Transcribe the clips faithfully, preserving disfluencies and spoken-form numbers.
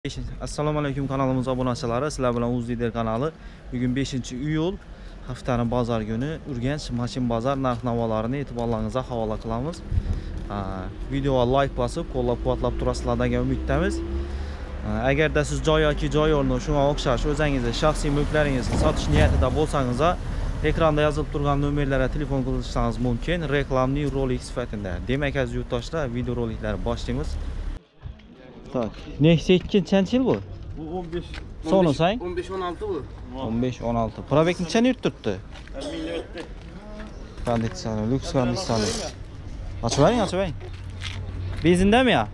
Assalomu alaykum, kanalimiz obunachilari. Sizlar bilan Uzlider kanalı. Bugün beshinchi iyul, haftaning bozor kuni Urganch Mashin bozor narx-navolarini e'tiborlaringizga havola qilamiz. Videoga like bosib, qo'llab-quvvatlab turasizlar degan umiddamiz. Agarda siz joy yoki joy o'rni shunga o'xshash o'zingizni shaxsiy mulklaringizni sotish niyatida bo'lsangiz, ekranda yozilib turgan nomerlarga telefon qilishingiz mumkin. Reklamli rolik sifatida. Demak, aziz yurtdoshlar, video roliklarni boshlaymiz. Tak. Nexia ikkinchi yil bu? Bu o'n besh. Sonu sang? o'n besh o'n olti bu. o'n besh o'n olti. Probek necha yurtibdi? ellik yetti. Konditsioner, lyuks konditsioner. Ochib bering, ochib bering. Benzindami ya?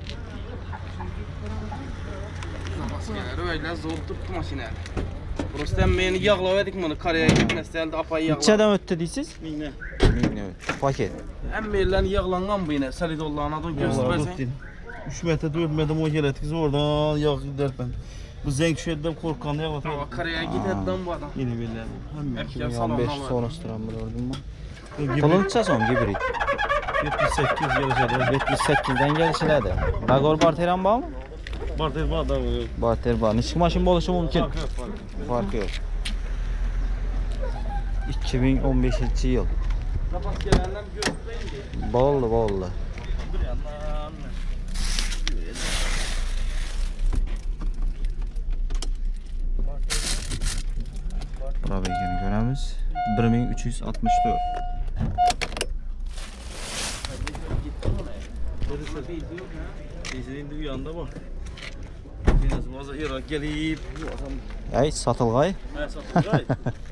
Röyle zor tuttu mashina. Prosta meni yağlavadik bunu Koreyaga gitmasdan apay yağladı. Nechadan o'tdi deysiz? Mingdan. Mingdan o'tdi. Paket. Hamma yerlar yağlangan bu yine. Salidollardan göstersen. üç metre dört metre o geletkiz oradan yağ giderken. Bu zenk şeyden korkan yağ atıyor. Ama Koreyaga gitadigan bu adam. Yeni belli. Erkek on besh salonlar. sonrasıdan gördüm mü? Gibi Puluncha son gibrit. yetmiş sekiz gelecek. yetmish sakkizdan kelishiladi. Bagor barteran bormi? Barter var da yok. Barter bor. Nechta mashina bo'lishi mumkin? Farqi yo'q. ikki ming o'n beshinchi yil. Zapas gelenler göstereyim. Bo'ldi, bo'ldi. Probegini ko'ramiz. bir ming uch yuz oltmish to'rt. Teyzenin de bir yanda bak. Biraz fazla yere gelip. Ay, sotilg'ay. Ben satacağım.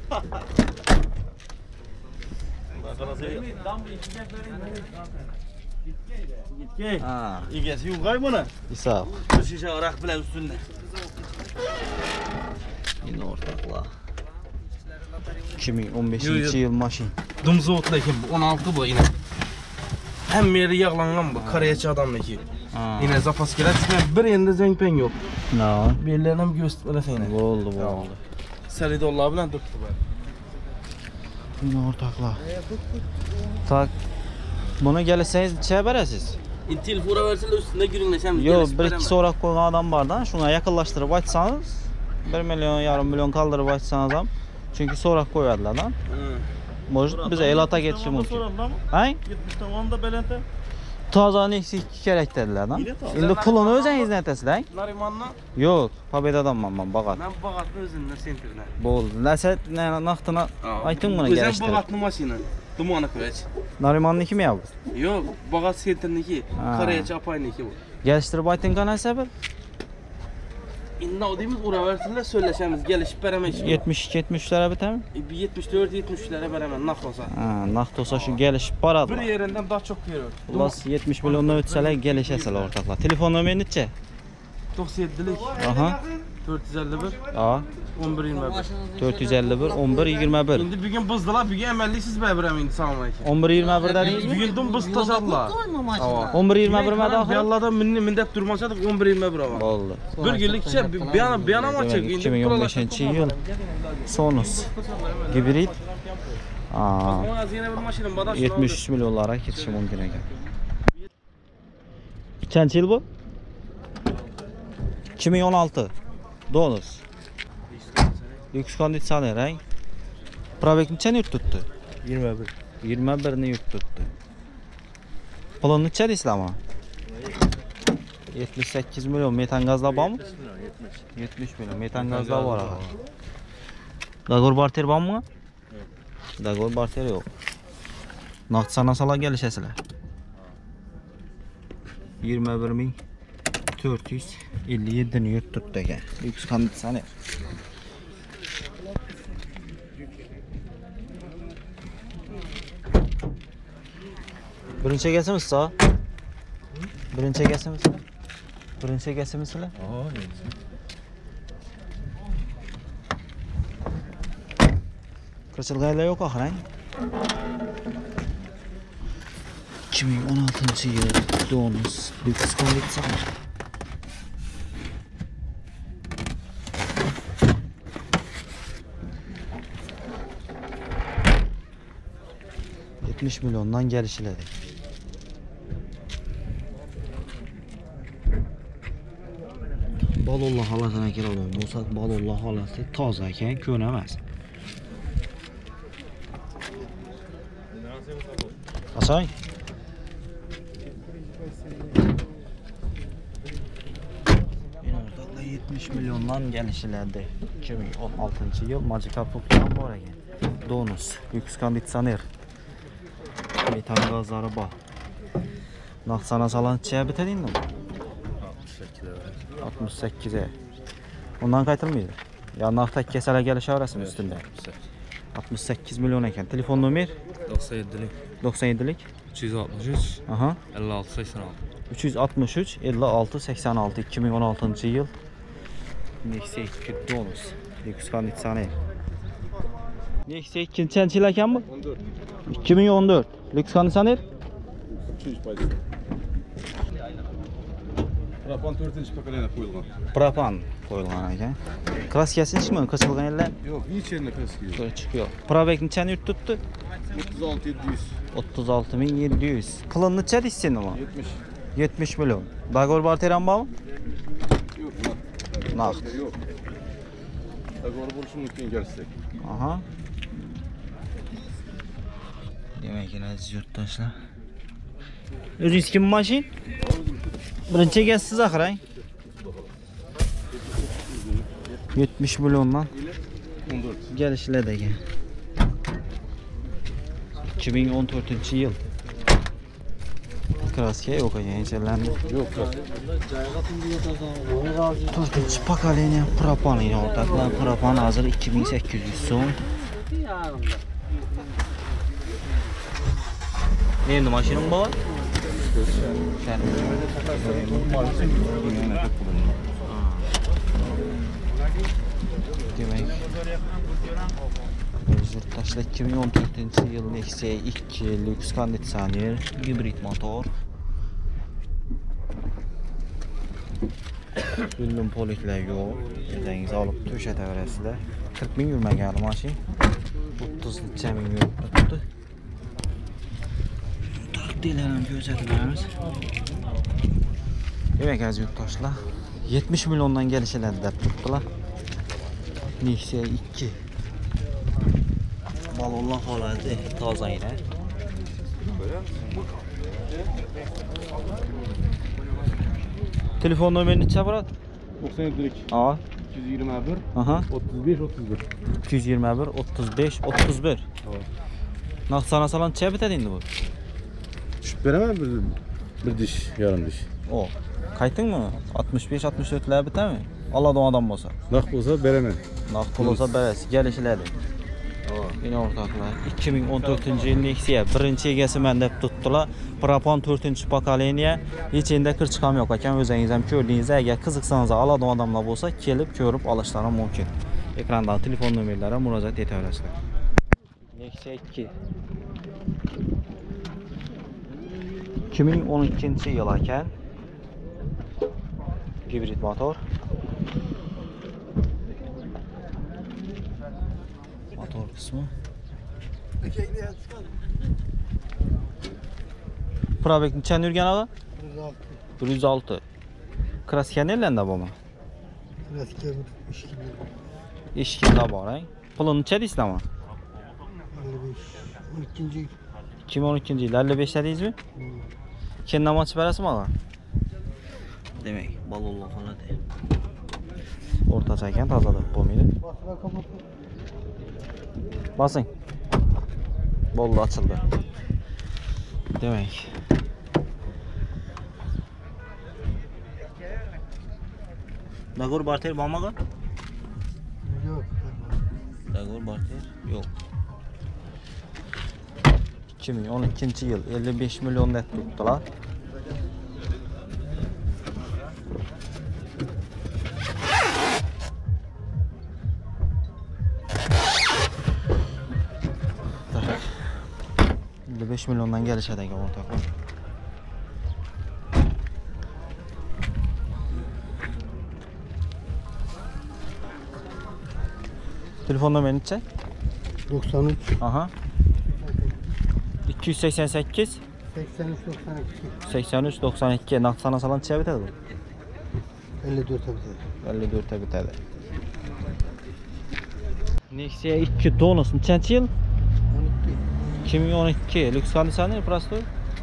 Gitke. Ha, İgesi yok kay bana. İsa. Bu şişe arak bile üstünde. Yine ortakla. ikki ming o'n beshinchi yil mashin. Dumzu otlayken bu on altı bu yine. Hem yeri yağlangan bu Koreyachi adamdaki. Ha. Yine zapas gelir. Bir yerinde zengpen yok. No. Bellerini hem göstersen yine. Bo'ldi, bo'ldi. Salidollar bilan durdu bu. Yine ortakla. Tak. Buni kelsangiz necha berasiz? Telefona verseler üstünde gürünleşem. Yo, bir ikki so'rab qo'ygan adam bordan, shunga yaqinlashtirib aytsangiz, bir million yarim million qoldirib aytsangiz ham, chunki so'rab qo'yadilar-dan. Может, biz elota ketishi mumkin. Ha? yetmiş tamam da belente. Toza Nexia ikki kerak dedilar-dan. Endi pulini o'zingiz aytasizlar. Narimanla Yo'q, Pobeda'danman men Bag'at. ben Bag'atni o'zimda sentrna. Bo'ldi. Nasat naqdini ayting buni O'zim kelishtirib. Bag'atni mashina. Dumani qo'yach. Narimanniki ya bu? Yo'q, Bag'at sentrniki, Ha. Koreyachi apayniki bu. Kelishtirib ayting qanasa bir. Endi odimiz ura versinler söyleshamiz, gelishib beraman. yetmish ikki yetmish uchlar bitami? yetmish to'rt yetmish uchlara beraman naq olsa. Ha, naqd olsa shu kelishib boradi. Bir yerinden daha çok veriyor. Xullas yetmish milliondan o'tsalar kelishasizlar o'rtoqlar. Telefon nomeri necha? to'qson yettilik Aha. to'rt yuz ellik bir A o'n bir yigirma bir. to'rt yuz ellik bir o'n bir yigirma bir. Endi bugun bizdilar, bugun amalliksiz beraman endi. Assalomu alaykum. o'n bir yigirma bir dedingizmi? Bugun dum biz taşadılar. o'n bir yigirma bir mada oxiri? Yallada minni mindet durmasadık o'n bir yigirma bir ama. Bo'ldi. Bir yillikcha beyan beyanam açık. ikki ming o'n beshinchi yil Sonus gibrid. Aa, Yine bir maşinam badaş. yetmish uch millionlarga ketishi mumkin ekan. Qancha yil bu? ikki ming o'n olti. Donus. Lyuks konditsioner, ha? Probek necha yurt tutdi? yirmi bir. yigirma bir ni yurt tutdi. Pulini necha deysizlarmi? yetmish sakkiz million metan gazlar bormi? yetmish million metan gazlar bor. Dagor barter bormi? Dagor barter yo'q. Naqd sanasalar kelishasizlar. yigirma bir ming to'rt yuz ellik yetti ni yurt tutdi ekan. Lyuks konditsioner. Birinchi egasimiz sa? Birinchi egasimiz. Birinchi egasimizlar? Aa, neyse. Qirchilg'aylar yo'q oxir, ikki ming o'n oltinchi yil Donus lyuks konditsioner. yetmish milliondan kelishiladi. balonla halasına kiralım. Olsa balonla halası taze iken könemez. Asay. Ortada yetmiş milyondan gelişilerdi. iki bin on altıncı yıl Magikarp plan var ekan. Donus, lüks konditsioner. Metan gazları bor. Naqsana salan çaya bitirdingmi? altmış sakkize. Ondan qaytilmaydi. Ya naqta kasalar kelishaverasizmi üstünde? altmış sakkiz milyon ekan. Telefon nomer? doksan yedilik doksan yedilik uch yuz oltmish uch Aha. ellik olti sakson olti. uch yuz oltmish uch ellik olti sakson olti ikki ming o'n oltinchi yil. Nexia ikki Donus. Lüks konditsioner. Nexia ikkinchi yil ekanmi? o'n to'rt. ikki ming o'n to'rt. Lüks konditsioner? Propan to'rtinchi pokoleniya qo'yilgan. Propan qo'yilgan ekan. Klassiyasi nechmi? Qichilgan yerlar? Yo'q, hech yerda klassika yo'q. Chiqib yo'q. Probek nechani yurt tutdi? o'ttiz olti yetti yuz. o'ttiz olti ming yetti yuz. Qilin necha deysiz nima? yetmish. yetmish million. Dagor barteran bormi? Yo'q, Naqd. yo'q. Dogovor bo'lishi mumkin kelsak. Aha. Demak, aziz yurtdoshlar. O'zingiz kim mashin? Birinchi egasiz axirang. yetmish milliondan o'n to'rt. kelishlar ekan. ikki ming o'n to'rtinchi yil. Kraska yo'q ekan, hechalendi. Yo'q, to'rtinchi pokoleniya propan o'rtoqlar. Propan hozir ikki ming sakkiz yuz so'm. Endi mashinam bor. Demek yurttaşlar ikki ming o'n to'rtinchi yil Nexia ikki lüks konditsioner, gibrid motor. Bildim poliklar yo'q. O'zingiz olib to'shataverasizlar. qirq ming yurmagan mashin. o'ttiz necha ming yurib turibdi. Taqdirlarni ko'rsatib beramiz. Demek aziz yurtdoshlar, yetmish milliondan kelishiladi deb turibdilar. Nexia ikki. Balonlar holati tozagina. Telefon nomerini necha brat? to'qson yettilik Aa. ikki yuz yigirma bir Aha. o'ttiz besh o'ttiz bir. ikki yuz yigirma bir o'ttiz besh o'ttiz bir. Naqd sanasalan necha bitadi endi bu? Tushib beraman bir bir dish, yarim dish. O. Qaytingmi? oltmish besh oltmish to'rtlar bitami? Allohdan odam bo'lsa. Naqd bo'lsa beraman. Naqd pul bo'lsa berasiz, kelishiladi. Yine o'rtoqlar, ikki ming o'n to'rtinchi yil Nexia birinchi egasi men deb tutdilar. Propan to'rtinchi pokoleniya. Hech endi kir chiqam yo'q ekan, o'zingiz ham ko'rdingiz. Agar qiziqsangiz, allohdan odamlar bo'lsa, kelib ko'rib olishlari mumkin. Ekranda telefon nomerlari murojaat etaverasizlar. Nexia ikki. ikki ming o'n ikkinchi yil ekan. Gibrid motor. Motor kısmı. Probek neçen yurgan ağa? bir yuz olti. Kraska nerelende bu mu? Kraska ishki. Eshikda bor, ha? Pulini necha deysiz ama? o'n ikkinchi yil. ikki ming o'n ikkinchi yil ellik besh deysizmi? Kendan ochib berasizmi ağa? Demek, balonlar holati. O'rtacha ekan, tozalab bo'lmaydi. Basın. Bollu açıldı. Demek. Dagor barter var mı? Yok. Dagor barter yok. ikki ming o'n ikkinchi yil ellik besh milyon net tuttular. besh milyondan gelişedi ekan o'rtoqlar. Telefon nomeri necha? doksan uch Aha. ikki yuz sakson sakkiz sakson uch doksan ikki sakson uch doksan ikki naqd sanasalan necha bitadi bu? ellik to'rt bitadi. elli dörtte bitadi. Nexia ikki donus nechanchi yil? on ikki. ikki ming o'n ikki. Lüks konditsioner prostoy.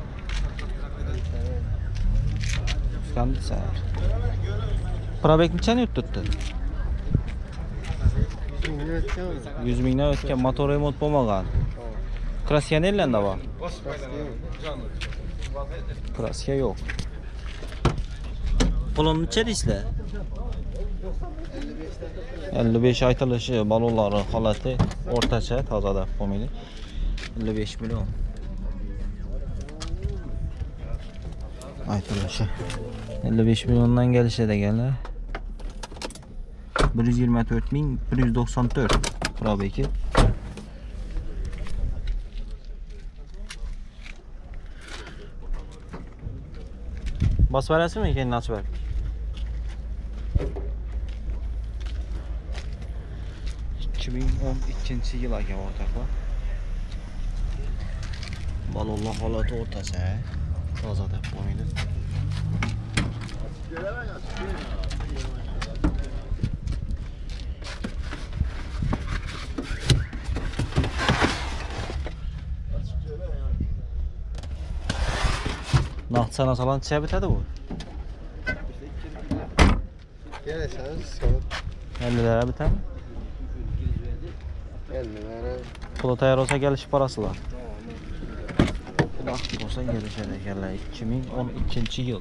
Lüks konditsioner. Probek nechani o'tdi? yuz mingdan o'tgan, motor remont bo'lmagan. Kraska nelarda bor? Kraska yo'q. Pulini necha deysizlar? elli besh aytilishi, balonlari holati o'rtacha, tozada bo'lmaydi. elli besh million. Aytilishi. elli besh milliondan kelishi deganlar. bir yuz yigirma to'rt ming bir yuz to'qson to'rt probeki. Bas verasizmi ekan ochib ber. ikki ming o'n ikkinchi yil ekan o'rtoqlar. Balonlar holati o'rtacha, toza deb qo'ydi. Naqd sanasalan necha bitadi bu? Gelseniz elli lira bitadi. elli lira. Pulu tayyor olsa kelishib borasizlar. Naqd olsa kelishadi ekanlar. ikki ming o'n ikkinchi yil.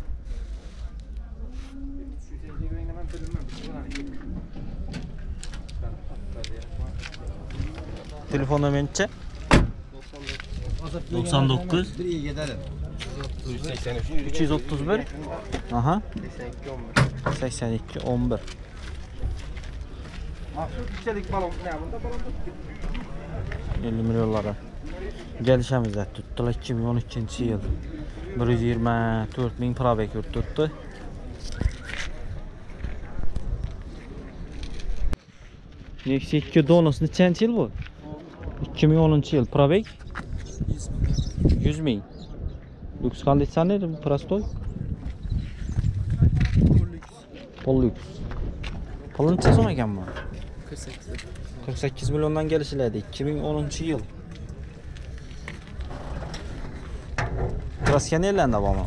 Telefon nomeri necha? to'qson to'qqiz uch yuz o'ttiz bir aha sakson ikki o'n bir. elli millionlara gelişemiz de tuttular. ikki ming o'n ikkinchi yil bir yuz yigirma to'rt ming probek tuttu. Nexia ikki donus nechanchi yil bu? ikki ming o'ninchi yil probek yuz ming. Lüks konditsioner prostoy. Pol lüks. Pulun necha so'm ekan bu? qirq sakkiz milliondan kelishiladi. ikki ming o'ninchi yil. Kraska nelarda bormi?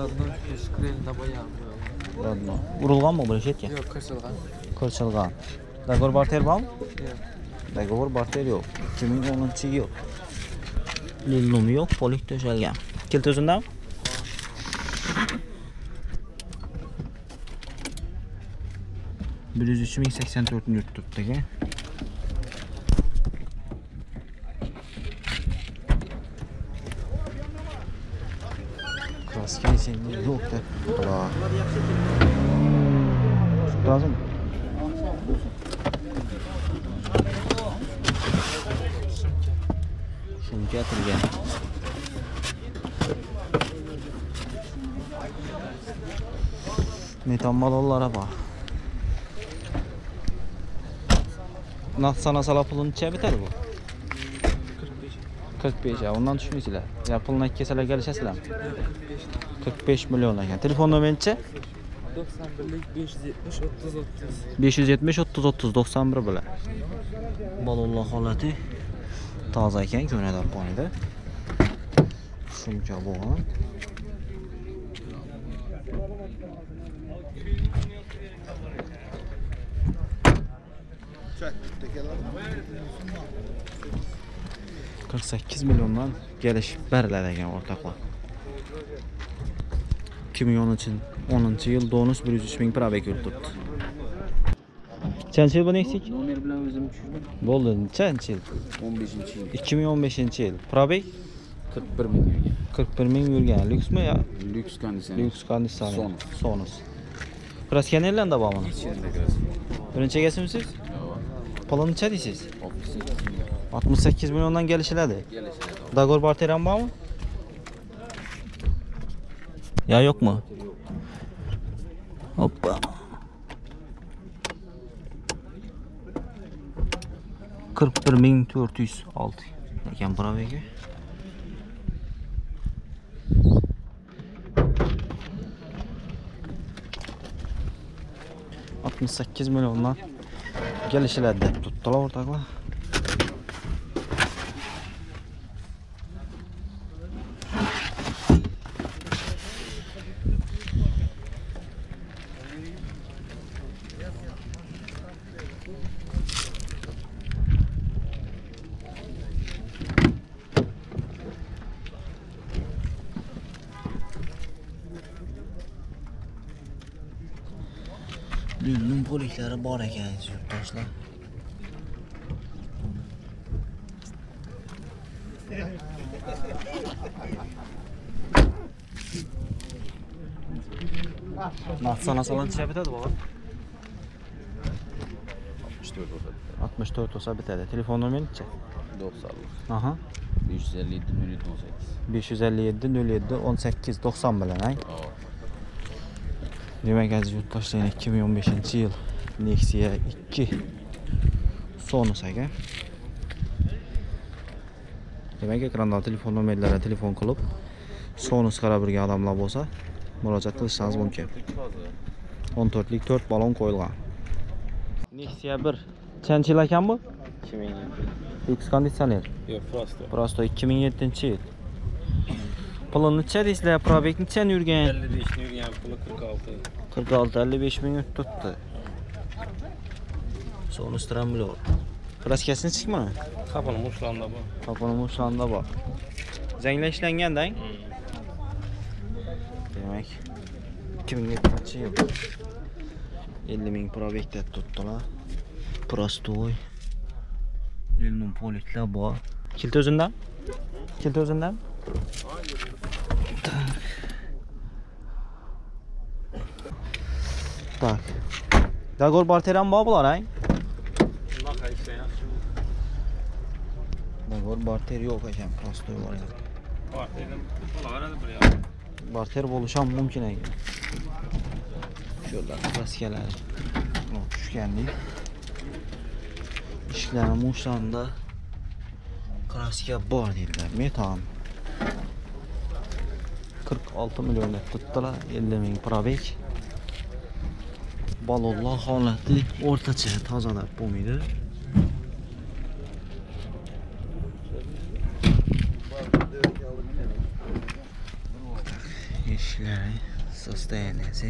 Radno. Urilganmi bu shetga? Yo'q, ko'rsilgan. Ko'rsilgan. Dagor barter bormi? Yo'q. Dagor barter yo'q. ikki ming o'ninchi yil. Lillum yo'q, polik to'shalgan. Kilit o'zindami? bir yuz uch ming sakson to'rt ni turibdi. Kraska endi yo'q deb. Xudo. Lazım. Shunga keltirgan. Metan balonlara bor. Naqd sanasala pulini necha bitadi bu? qirq besh. Ya ondan tushmaysizlar. Ya pulni kesalar kelishasizlar. qirq besh million ekan. Telefon nomeri necha? doksan bir besh yuz yetmish o'ttiz o'ttiz. besh yuz yetmish o'ttiz o'ttiz doksan bir bilan. Balonlar holati toza ekan, ko'nada qo'ydi. Shuncha bo'lgan. qirq sakkiz milliondan kelishib beriladi ekan o'rtoqlar. ikki ming o'ninchi yil donus bir yuz uch ming probek yurtibdi. Nechanchi yil bu Nexia? Nomer bilan o'zim tushdim. Bo'ldi, nechanchi yil? o'n beshinchi yil. ikki ming o'n beshinchi yil. Probek qirq bir ming ekan. qirq bir ming yurgan. Lyuksmi ya? Lyuks konditsioner. Lyuks konditsioner. Sonus. Sonus. Kraska nelarda bormi? Ichida ko'rasiz. Birinchi egasimisiz? Pulini necha deysiz? oltmish sakkiz milliondan kelishiladi. Dagor barter ham bormi? Ya yo'qmi? Hoppa. qirq bir ming to'rt yuz olti ekan probegi. altmış sakkiz milyondan gelişiler deb tuttular ortaklar. Lülünün polikleri bor ekan yurtdoshlar. Naqd sanasalar necha bitadi baba? altmış dört olsa bitadi. Telefon nomeri necha? doksan. Aha. besh yuz ellik yetti nol yetti o'n sakkiz. besh yuz ellik yetti nol yetti o'n sakkiz doksan bilan, ay. Demek aziz yurtdoshlar, ikki ming o'n beshinchi yil Nexia ikki Sonus aka. Demek ekranda telefon nomerlariga telefon qilib, Sonus qarab birga odamlar bo'lsa, murojaat qilishingiz mumkin. o'n to'rtlik to'rt balon qo'yilgan. Nexia bir qancha yil ekan bu? ikki ming. X konditsioner. Yo'q, prosto. Prosto ikki ming yettinchi yil. Pulini necha deysizlar? Probek necha yurgan? ellik besh ni yurgan, puli qirq olti. qirq olti ellik besh ming tutdi. Sonus tramblor. Kraskasini chiqma. Qapini mushlanda bu. Qapini mushlanda bor. Zanglar ishlangan-da. Demak, ikki ming yettinchi yil. ellik ming probekda tutdilar. Prostoy. Lilnum poliklar bor. Kilit o'zindan? Kilit o'zindan? Tak. Dagor barteran bor bular, ay? Bunaqa ishlayapti. Dagor barter yo'q ekan, prostoy bor ekan. Bor dedim, ularni bir yoq. Barter bo'lishi ham mumkin ekan. Sho'lar kraskalar tushgandek. Ishlari mushlanda kraska bor dedilar. Metan qirq olti million deb tutdilar. ellik ming probek. Balonlar holati o'rtacha tozalab bo'lmaydi. Ishlari sostoyaniyasi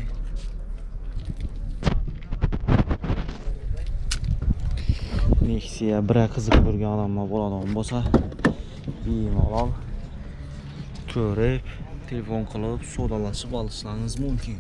Nexia bir qiziq ko'rgan odamlar bo'ladigan bo'lsa, bemalol ko'rib, telefon qilib, savdolashib olishlaringiz mumkin.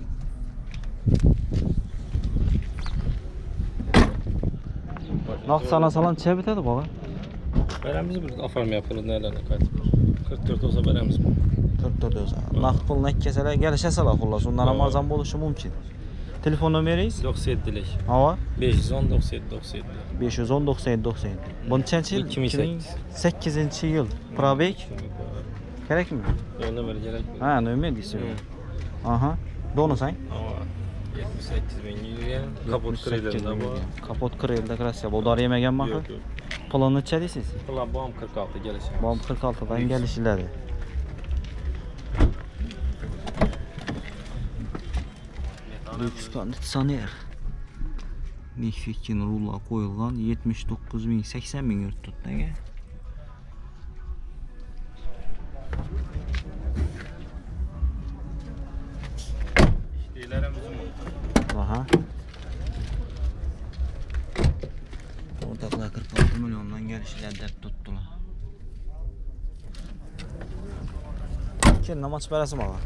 Naqd sanasalar necha bitadi baba? Beramiz bir ofarmaya pulini nelarni qaytib. qirq to'rt olsa beramiz. qirq to'rt o'za. Naqd pulni ikkasalar kelishasalar xullas, undan ham arzon bo'lishi mumkin. Telefon nomeringiz? doksan yettilik. Hava? besh yuz o'n doksan yetti doksan yetti. besh yuz o'n doksan yetti doksan yetti. Bu nechanchi yil? ikki ming sakkiz. sakkizinchi yil. Probek kerakmi? Yo'q, nomer kerak. Ha, nomer deysiz. Aha. Donusang? yetmish sakkiz ming yurgan. Kapot krelda bor. Kapot krelda kraska bu dor yemaganmi axir? Yo'q, yo'q. Pulini necha deysiz? Pullar bom qirq olti kelishi. Bom qirq olti dan kelishiladi. Lux konditsioner. Nexia rullar qo'yilgan yetmish to'qqiz ming sakson ming yurt tutdi. Aha. O'rtoqlar qirq olti milliondan kelishlar deb tutdilar. Keyin nima chiqarasizmi og'a?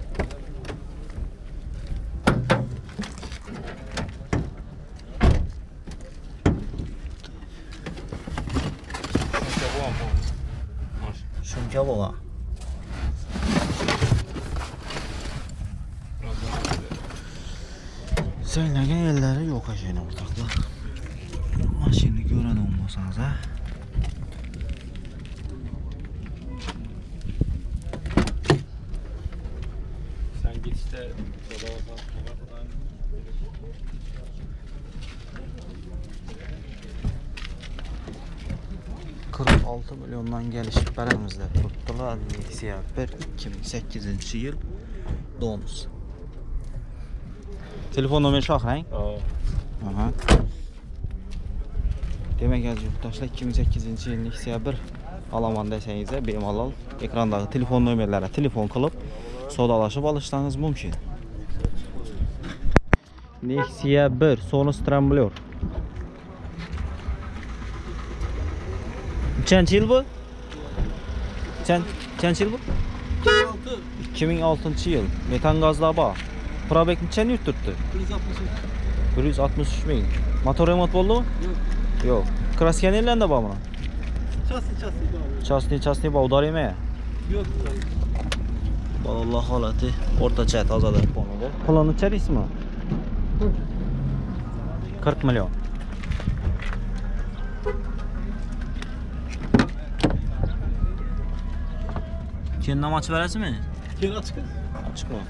Shuncha bo'la. Saylagan yerlari yo'q ashina o'rtoqlar. Mashina ko'radi olmasangiz, ha? Sen gitişte qirq olti milliondan kelishib beramiz deb turibdilar. Nexia bir ikki ming sakkizinchi yil Donus. Telefon nomeri shu axrang? Aha. Demek ki yurttaşlar iki ming sakkizinchi yilning oktyabr alaman desenize bemalol ekrandagi telefon nomerlariga telefon qilib savdolashib olishingiz mumkin. Nexia bir Sonos Tremblor. Kaç yıl bu? Kaç kaç yıl bu? iki ming oltinchi yil. Metan gazda bor. Probek necha yurt turibdi? bir yuz oltmish uch ming. Motor remont bo'ldimi? Yo'q. Yo'q. Kraska nelanda bormi? Chasni chasni bor. Chasni chasni bor, udarimi? Yo'q. Valloh holati o'rtacha tozada bo'lmaydi. Pulini charisizmi? qirq million. Keyin nam ochib berasizmi? Keyin ochiq. Ochiqmi?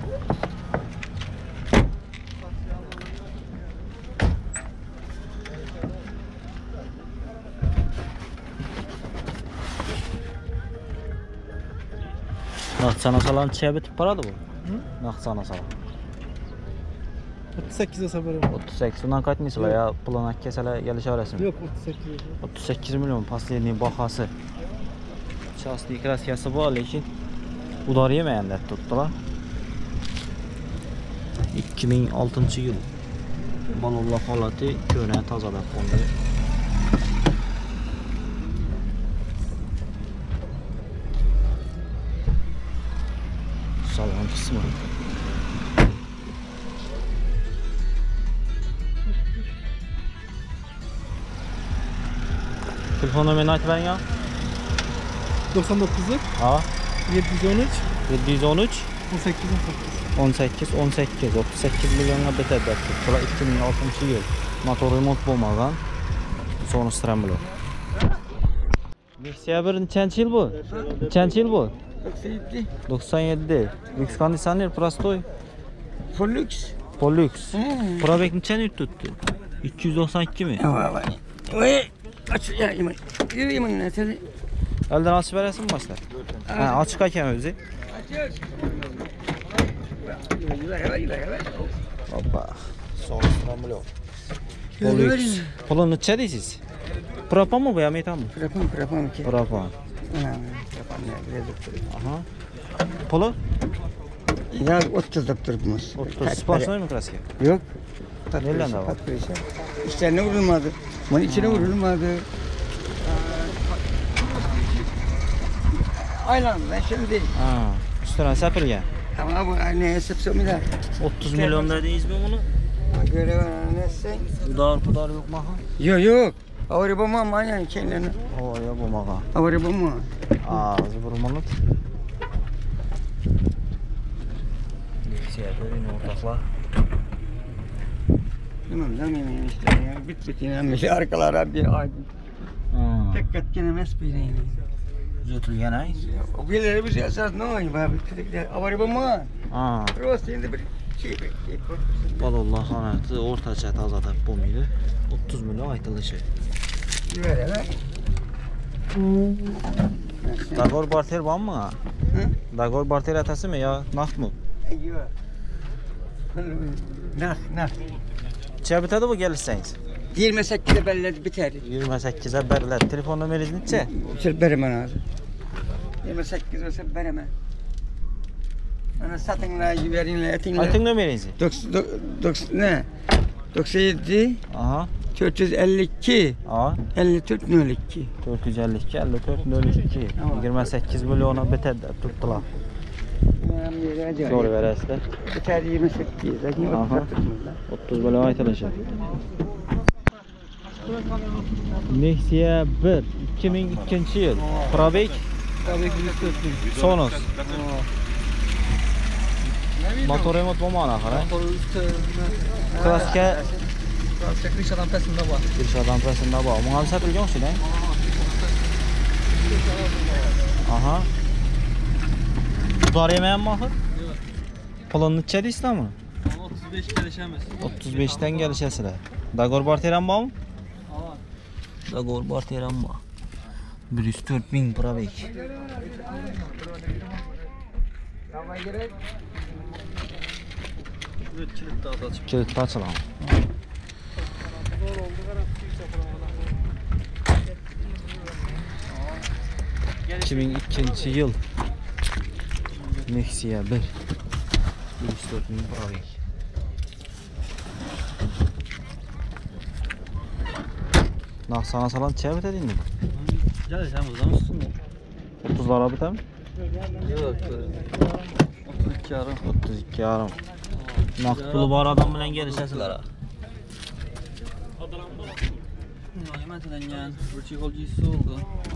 Naqd sanasalarni chiya bitib boradi bu. Naqd sanasalar. o'ttiz sakkiz olsa beraman. o'ttiz sakkiz undan qaytmaysizlar ya pulini kesalar kelishaverasizmi? Yo'q, o'ttiz sakkiz. o'ttiz sakkiz million последний bahası. Chasni kraskasi bor, lekin udor yemaganda turibdilar. ikki ming oltinchi yil. Balonlar holati ko'na tozalab qo'yildi. Salon qismi. Telefon numarini aytib bering. doksan dokuz, Ha, yetti yuz o'n uch, yetti yuz o'n uch, o'n sakkiz o'n sakkiz. o'n sakkiz o'n sakkiz o'ttiz sakkiz millionga bitadi. Bular ikki ming oltinchi yil. Motor remont bo'lmagan. Sonos Tremblor. Nexia bir nechanchi yil bu? Nechanchi yil bu? doksan yetti. doksan yetti. Lux konditsioner prostoy. Pollux. Pollux. Probek necha yurt tutdi? ikki yuz dokson ikki mi? Voy, aç ya iman. Yürüyeyim ne sen? Elden açıp veresin mi başlar? Ha, açık hakem özü. Hoppa. Sonos Tremblor. Pollux. Pulun necha deysiz? Propan mı bu ya metan mı? Prapam prapam ki. Propan. Prapam ya biraz doktor. Aha. Pulu? Ya otuz doktorumuz. otuz. Sparsoy mu kraski? Yok. Nereden de var? İşlerine vurulmadı. Bunun içine vurulmadı. Aynen ben şimdi. Ha. Üstüne sepilgen. Ama bu ne hesap sömüler. otuz milyon dediğiniz mi bunu? Göre var neyse. Udar pudar yok maha. Yok yok. Avri bu mama yani kendine. Havaya bu maha. Avri bu mu? Ağzı vurmalık. Nexia bir ortaklar. Bilmem lan yemin işte ya. Bit bit inanmış arkalara bir aydın. Ha. Tek kat kenemez bir yine. Düzeltilgen ay. O birileri bir şey esas ne oluyor abi? Avri bu mu? Ha. Rost şimdi bir şey bekliyor. Vallah hanatı ortaça tazada bu muydu? otuz milyon aytılışı. Ver lan. Dagor barter var mı? Hı? Dagor barter atası mı ya? Nakt mı? Yok. Nah nah. Çe bitedi bu gelirseniz? yirmi sekizde belirledi biter. yirmi sakkize berler. Telefon numarası neçe? Sen veremem abi. yirmi sekiz olsa veremem. Bana satınla, verinle, etinle. Aytın numarası. doksan ne? doksan yedi, Aha. dört yüz elli iki, Aha. elli dört nol iki. dört yüz elli iki elli dört nol iki. yirmi sekiz milyona bitedi. Tuttular. Doğru veresler. Biter yirmi sekiz. Aha. otuz milyon aytılışı. Nexia bir iki ming ikkinchi yil. Probek Sonos. Motor remont bo'lmag'an axir. Kraska Krishnadan pesinde var. Irshaddan pasında bor. Bunga ham sotilgan o'xshaydi. Aha. Udar yemayapmi axir? Pulini necha deysizlarmi? o'ttiz besh kelishamiz. o'ttiz beshdan kelishasizlar. Dagor barter ham bormi? Dagor barter ham bor. bir yuz to'rt ming probek. Kilit açılan. ikki ming ikkinchi yıl Nexia bir yuz to'rt ming probek. Naqsana salan çay bitadi endi. Gel sen o zaman üstünde. o'ttizlara bitami? Yok. otuz iki yarım. o'ttiz ikki yarim. Naqd puli bor odam bilan kelishasizlar. Nimetlengen. Burçi golcisi oldu.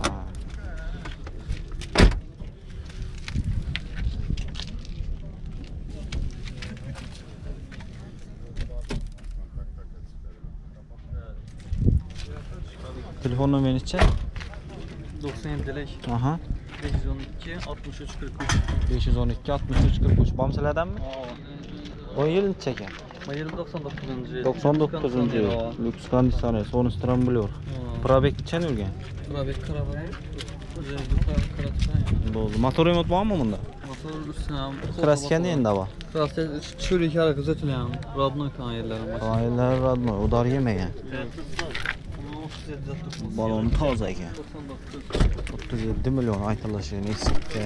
Telefon numarani necha? doksan yedilik. Aha. besh yuz o'n ikki altmış üç kırk üç. besh yuz o'n ikki altmış uch qirq uch. Bomsalardanmi? o'n yil necha ekan? Bayıl doksan dokuzuncu yıl. doksan dokuzuncu yil. Lux konditsioner, Sonus Tramblyor. Probek necha yurgan? Probek karavan. Üzerinde karatkan. Bo'ldi. Motor remont bormi bunda? Motor üstüne. Kraskani endi bor. Kraska çürük hareket uzatılıyor. Radno kan yerlerim. Qoyillar radno, udar yemagan. Balon toza ekan. o'ttiz yetti million aytilishi Nexia.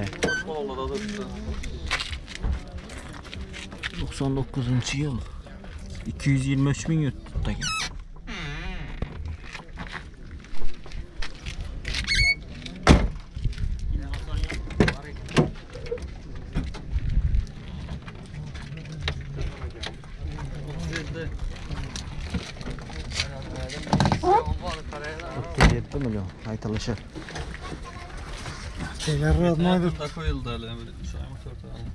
doksan dokuzuncu yıl ikki yuz yigirma uch ming yurtdi ekan. o'ttiz yetti million aytilishi. Şeyler radmaydı. Da koyuldu öyle bir şey motor aldım.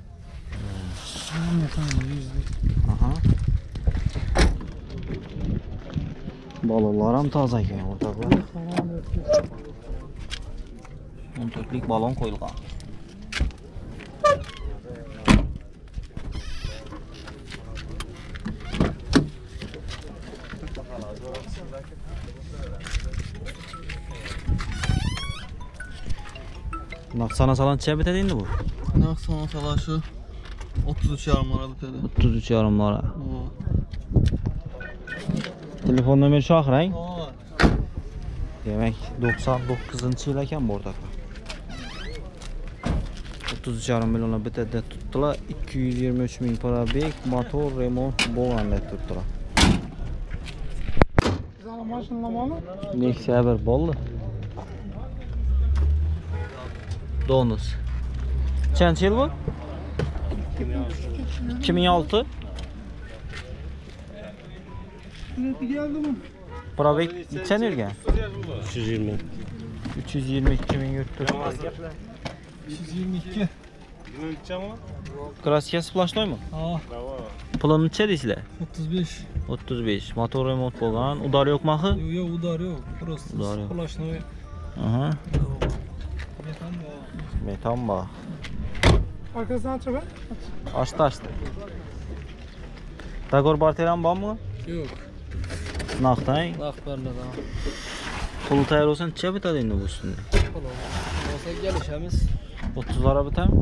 Aha. Balonlar ham toza ekan o'rtoqlar. o'n to'rtlik balon qo'yilgan. Naqsana salan necha bitadi endi bu? Naqsana salaşı otuz üç yarım lira bitadi. o'ttiz uch yarim lira. Telefon nomeri shu oxirang? Demak, doksan dokuzunchi yil ekan bu o'rtoqlar. o'ttiz uch yarim million bitadi deb tutdilar. ikki yuz yigirma uch ming probek, motor remont bo'lgan deb tutdilar. Nexia bir bo'ldi. Donus. Kaçıncı yıl bu? iki ming olti. Probek neçen yurgan? uch yuz yigirma. uch yuz yigirma ikki ming yurtdi. üç yüz yirmi iki. Kraska splashnoy mu? Ha, Pulini necha deysizlar? otuz beş. o'ttiz besh. Motor remont bo'lgan. Udar yo'qmi? Yok yok udar yok. Просто Udar yo'q. splashnoy. Aha. Metan var. Metan bor. Arkasından açı ben. Açtı açtı. Tagor barteran bormi? Yok. Naqdang. Akbarla da. Pul tayyor olsa necha bitadi endi bu üstünde? Olsa gelişemiz. o'ttizlara bitami?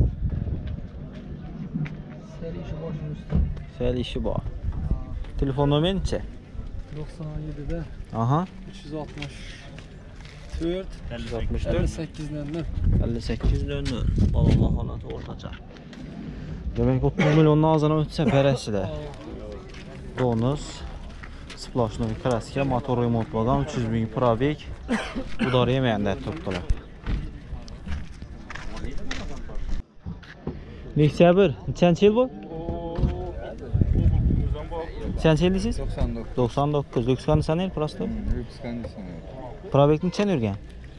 Seri işi başın üstü. Fel işi bor. Telefon nomeri necha? doksan yedide Aha. üç yüz altmış dört uch oltmish elli to'rt sekiz nol. elli sakkiz nol nol. Balonlar holati o'rtacha. Demak o'ttiz millionni og'zidan o'tsa berasizlar. Donus splashnoy kraska, motor remont bo'lgan, uch yuz ming probek. Udar yemagan deb turibdilar. Nexia bir, nechanchi yil bu? Nechanchi yil deysiz? doksan dokuz. doksan dokuz. Lux konditsioner prosto. Lüks kondisyoner. Probek necha yurgan?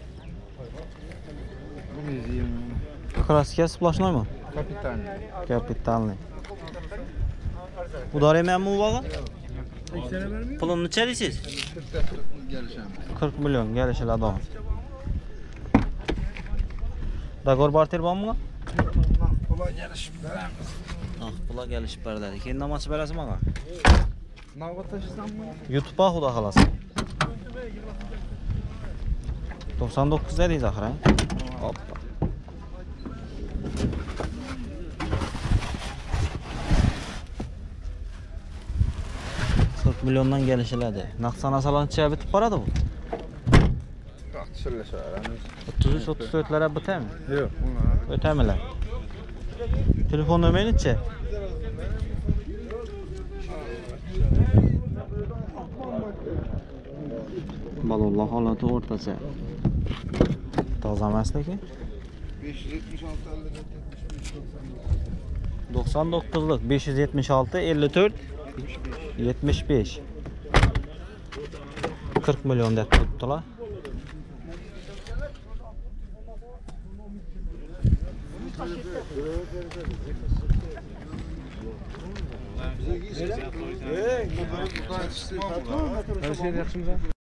bir yüz yirmi. Kraska splashnoy mu? Kapitalny. Kapitalny. Udar yemaganmi bu bag'a? Pulini necha deysiz? Gelişemiz. qirq million kelishiladi adam. Dagor barter bormi? Kolay gelişim beremiz. Ah, pula kelishib beradi. Keyin namoz berasizmi aga? Navbat taşısan mı? YouTube'a xudo xolasa. doksan dokuz deysiz axir, ha? Hoppa. qirq milliondan kelishiladi. Naqd sanasalar necha bitib boradi bu? Yo'q, tushirlashaveramiz. o'ttiz uch o'ttiz to'rtlar bitami? Yo'q, ular. O'tamilar. Telefon nomeringiz-chi? Balonlar holati o'rtacha. Toza emas lekin. besh yuz yetmish olti to'qson to'qqizlik besh yuz yetmish olti ellik to'rt yetmish besh qirq million deb turibdilar. Hey, bu